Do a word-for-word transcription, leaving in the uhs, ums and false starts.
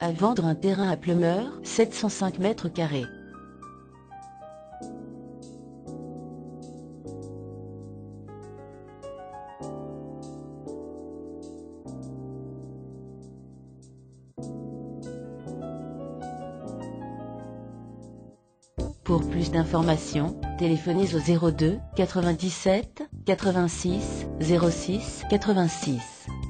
À vendre un terrain à Pleumeur, sept cent cinq mètres carrés. Pour plus d'informations, téléphonez au zéro deux quatre-vingt-dix-sept quatre-vingt-six zéro six quatre-vingt-six.